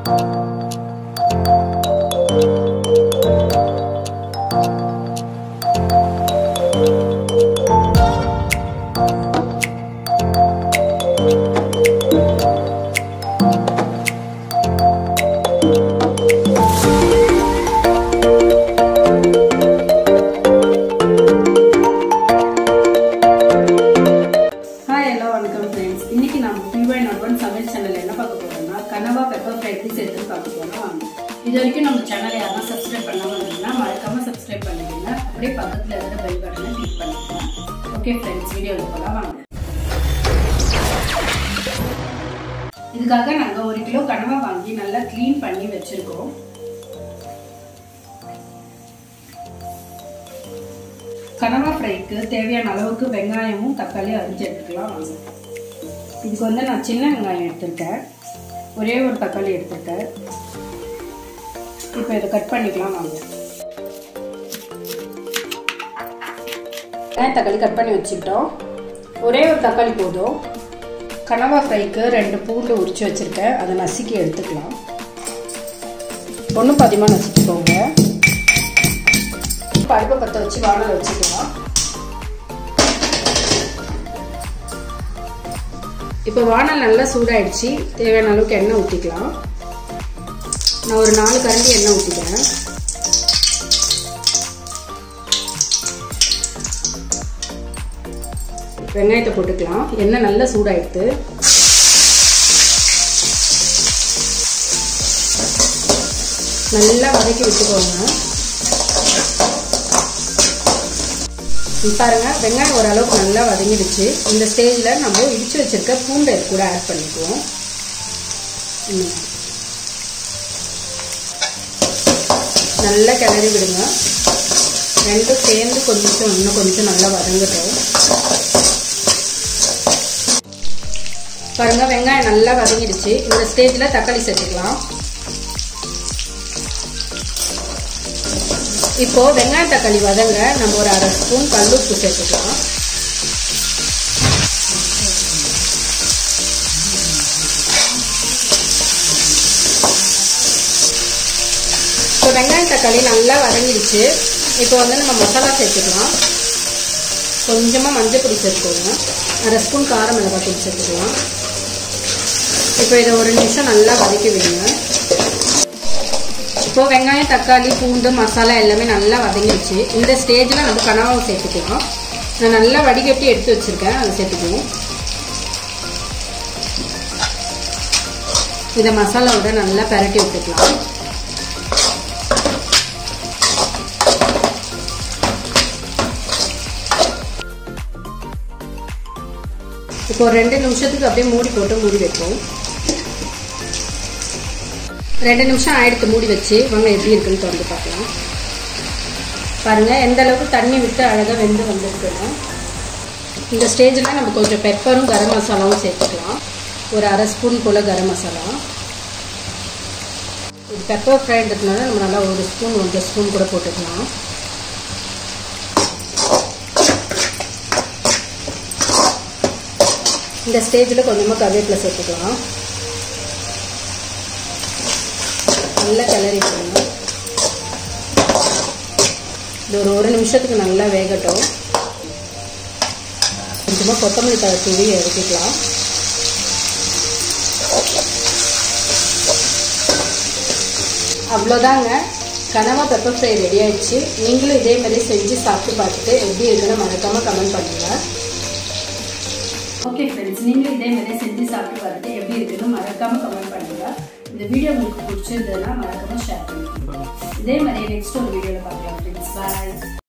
கனவா pepper fry எப்படி செய்யறதுன்னு பார்க்க போறோம். இது வரைக்கும் நம்ம சேனலை யாரும் சப்ஸ்கிரைப் பண்ணாம இருந்தீங்கன்னா மறக்காம சப்ஸ்கிரைப் பண்ணிடுங்க. அப்படியே பக்கத்துல இருக்கிற பெல் பட்டனை கிளிக் பண்ணிடுங்க. ஓகே ஃப்ரெண்ட்ஸ், வீடியோக்கு போலாம் வாங்க. இதுக்காக நாங்க 1 கிலோ கனவா வாங்கி நல்லா க்ளீன் பண்ணி வச்சிருக்கோம். கனவா ஃப்ரைக்கு தேவையான அளவுக்கு வெங்காயமும் தக்காளியும் அரிஞ்சு எடுத்துக்கலாம் வாங்க. இதுக்கு வந்து நான் சின்ன வெங்காயம் எடுத்துருக்கேன், ஒரே ஒரு தக்காளி எடுத்துருக்கேன். இப்போ இதை கட் பண்ணிக்கலாம் வாங்க. தக்காளி கட் பண்ணி வச்சுக்கிட்டோம். ஒரே ஒரு தக்காளி போதும். கனவா ஃப்ரைக்கு 2 பூண்டு உரிச்சு வச்சுருக்கேன், அதை நசுக்கி எடுத்துக்கலாம். ஒன்றும் பாதியமாக நசுக்கிக்கோங்க. அடுப்பை பற்ற வச்சு வானலை வச்சுக்கலாம். இப்போ வானல் நல்லா சூடாயிடுச்சு. தேவையான அளவுக்கு எண்ணெய் ஊற்றிக்கலாம். நான் ஒரு 4 கரண்டி எண்ணெய் ஊற்றிக்கிறேன். வெங்காயத்தை போட்டுக்கலாம். எண்ணெய் நல்லா சூடாயிடுது. நல்லா வதக்கி விட்டுக்கோங்க. பாருங்க, வெங்காயம் ஓரளவுக்கு நல்லா வதங்கிடுச்சு. இந்த ஸ்டேஜில் நம்ம இடிச்சு வச்சிருக்க பூண்டை கூட ஆட் பண்ணிக்குவோம். நல்லா கிளறி விடுங்க. ரெண்டும் சேர்ந்து இன்னும் கொஞ்சம் நல்லா வதங்கட்டும். பாருங்க, வெங்காயம் நல்லா வதங்கிடுச்சு. இந்த ஸ்டேஜில் தக்காளி சேர்த்துக்கலாம். இப்போ வெங்காயம் தக்காளி வதங்க நம்ம ஒரு 1/2 ஸ்பூன் கல்லுப்பு சேர்த்துக்கலாம். இப்போ வெங்காயம் தக்காளி நல்லா வதங்கிடுச்சு. இப்போ வந்து நம்ம மசாலா சேர்த்துக்கலாம். கொஞ்சமாக மஞ்சள் பொடி சேர்த்துக்கோங்க. 1/2 ஸ்பூன் கார மிளகாய் பொடி சேர்த்துக்கலாம். இப்போ இதை 1 நிமிஷம் நல்லா வதக்கி விடுங்க. இப்போ வெங்காயம் தக்காளி பூண்டு மசாலா எல்லாமே நல்லா வதங்கிடுச்சு. இந்த ஸ்டேஜில் நம்ம கனவாவை சேர்த்துக்கலாம். நான் நல்லா வடிகட்டி எடுத்து வச்சுருக்கேன், அதை சேர்த்துக்குவோம். இதை மசாலாவோட நல்லா பரட்டி விட்டுக்கலாம். இப்போ 2 நிமிஷத்துக்கு அப்படியே மூடி போட்டு மூடி வைப்போம். 2 நிமிஷம் ஆயிடுத்து மூடி வச்சு. வாங்க எப்படி இருக்குன்னு திறந்து பார்க்கலாம். பாருங்க, எந்த அளவுக்கு தண்ணி விட்டு அழகாக வெந்து வந்துருக்குன்னு. இந்த ஸ்டேஜில் நம்ம கொஞ்சம் பெப்பரும் கரம் மசாலாவும் சேர்த்துக்கலாம். ஒரு 1/2 ஸ்பூன் போல் கரம் மசாலா. இது பெப்பர் ஃப்ரைன்றதுனால நம்ம நல்லா 1 ஸ்பூன் 1/2 ஸ்பூன் கூட போட்டுக்கலாம். இந்த ஸ்டேஜில் கொஞ்சமாக கருவேப்பிலை சேர்த்துக்கலாம். நல்லா கிளறி விடணும். இது ஒரு 1 நிமிஷத்துக்கு நல்லா வேகட்டும். கொஞ்சமாக கொத்தமல்லி தழை தூவி இறக்கிக்கலாம். அவ்வளோதாங்க, கனவா பெப்பர் ஃப்ரை ரெடி ஆயிடுச்சு. நீங்களும் இதே மாதிரி செஞ்சு சாப்பிட்டு பார்த்துட்டு எப்படி இருக்குன்னு மறக்காம கமெண்ட் பண்ணுங்க. ஓகே ஃப்ரெண்ட்ஸ், நீங்களும் இதே மாதிரி செஞ்சு சாப்பிட்டு பார்த்துட்டு எப்படி இருக்குன்னு மறக்காம கமெண்ட் பண்ணுங்க. இந்த வீடியோ உங்களுக்கு பிடிச்சிருந்ததுன்னா மறக்காம ஷேர் பண்ணுங்க. இதே மாதிரி நெக்ஸ்ட் ஒரு வீடியோவில் பார்க்கலாம் ஃப்ரெண்ட்ஸ். பாய்.